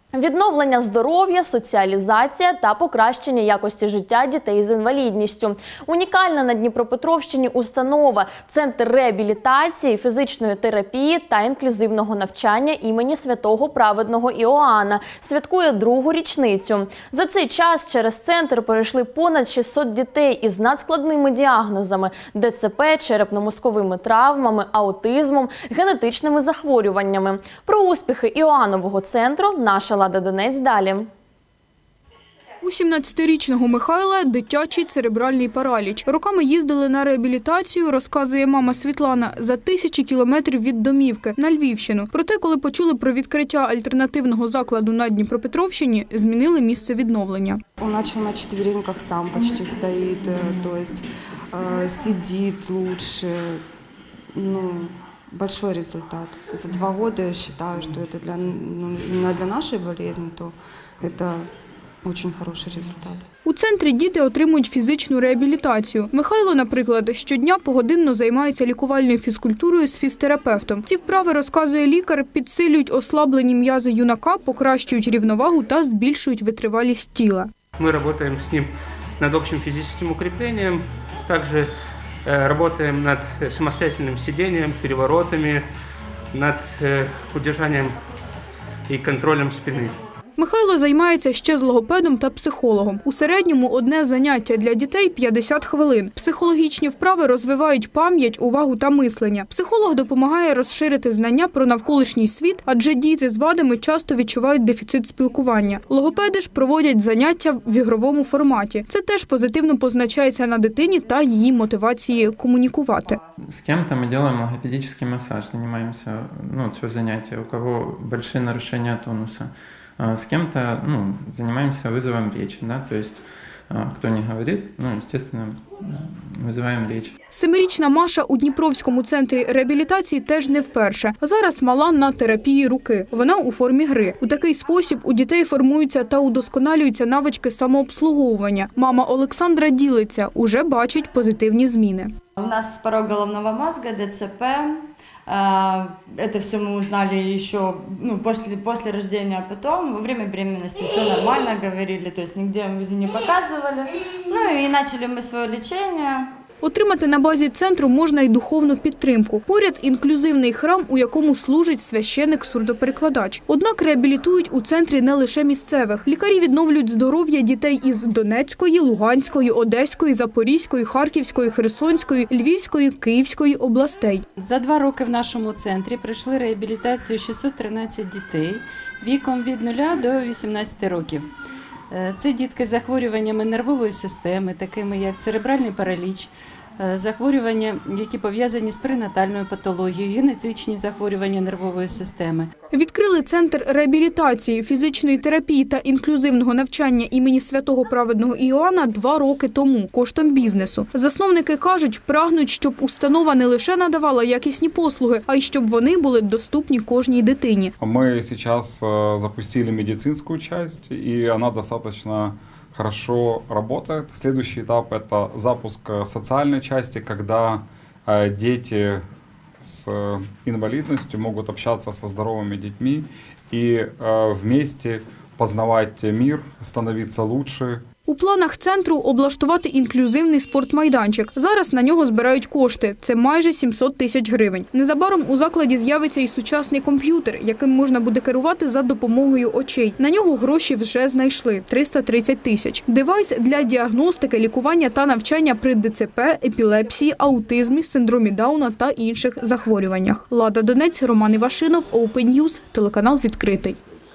Відновлення здоров'я, соціалізація та покращення якості життя дітей з інвалідністю. Унікальна на Дніпропетровщині установа – Центр реабілітації, фізичної терапії та інклюзивного навчання імені Святого Праведного Іоанна святкує другу річницю. За цей час через центр перейшли понад 600 дітей із надскладними діагнозами – ДЦП, черепно-мозковими травмами, аутизмом, генетичними захворюваннями. Про успіхи Іоаннового центру наша Лада Донець далі. У 17-річного Михайла дитячий церебральний параліч. Роками їздили на реабілітацію, розказує мама Світлана, за тисячі кілометрів від домівки на Львівщину. Проте, коли почули про відкриття альтернативного закладу на Дніпропетровщині, змінили місце відновлення. Он начал на четвереньках, сам почти стоит, то есть сидит лучше, большой результат. За 2 года я считаю, что это именно для нашей болезни, то это очень хороший результат. У центрі діти отримують фізичну реабілітацію. Михайло, наприклад, щодня погодинно займається лікувальною фізкультурою з фізтерапевтом. Ці вправи, розказує лікар, підсилюють ослаблені м'язи юнака, покращують рівновагу та збільшують витривалість тіла. Ми працюємо з ним над общим фізичним укріпленням, також работаем над самостоятельным сидением, переворотами, над удержанием и контролем спины. Михайло займається ще з логопедом та психологом. У середньому одне заняття для дітей – 50 хвилин. Психологічні вправи розвивають пам'ять, увагу та мислення. Психолог допомагає розширити знання про навколишній світ, адже діти з вадами часто відчувають дефіцит спілкування. Логопеди ж проводять заняття в ігровому форматі. Це теж позитивно позначається на дитині та її мотивації комунікувати. З ким-то ми робимо логопедичний масаж, займаємося, це заняття, у кого великі порушення тонуса. С кем-то занимаемся вызовом речи, да, то есть кто не говорит, естественно, вызываем речь. 7-річна Маша у Дніпровському центрі реабілітації теж не вперше. Зараз мала на терапії руки. Вона у формі гри. У такий спосіб у дітей формуються та удосконалюються навички самообслуговування. Мама Олександра ділиться, уже бачить позитивні зміни. У нас порог головного мозга, ДЦП. Это все мы узнали еще после рождения, а потом во время беременности все нормально говорили, то есть нигде УЗИ не показывали. И начали мы свое лечение. Отримати на базі центру можна й духовну підтримку. Поряд інклюзивний храм, у якому служить священик-сурдоперекладач. Однак реабілітують у центрі не лише місцевих. Лікарі відновлюють здоров'я дітей із Донецької, Луганської, Одеської, Запорізької, Харківської, Херсонської, Львівської, Київської областей. За 2 роки в нашому центрі пройшли реабілітацію 613 дітей віком від 0 до 18 років. Це дітки з захворюваннями нервової системи, такими як церебральний параліч, захворювання, які пов'язані з перинатальною патологією, генетичні захворювання нервової системи. Відкрили центр реабілітації, фізичної терапії та інклюзивного навчання імені Святого Праведного Іоанна 2 роки тому, коштом бізнесу. Засновники кажуть, прагнуть, щоб установа не лише надавала якісні послуги, а й щоб вони були доступні кожній дитині. Ми зараз запустили медицинську частину, і вона достатньо хорошо работает. Следующий этап – это запуск социальной части, когда дети с инвалидностью могут общаться со здоровыми детьми и вместе познавать мир, становиться лучше. У планах центру облаштувати інклюзивний спортмайданчик. Зараз на нього збирають кошти. Це майже 700 тисяч гривень. Незабаром у закладі з'явиться і сучасний комп'ютер, яким можна буде керувати за допомогою очей. На нього гроші вже знайшли – 330 тисяч. Девайс для діагностики, лікування та навчання при ДЦП, епілепсії, аутизмі, синдромі Дауна та інших захворюваннях. Лада Донець, Роман Івашинов, Open News, телеканал «Відкритий».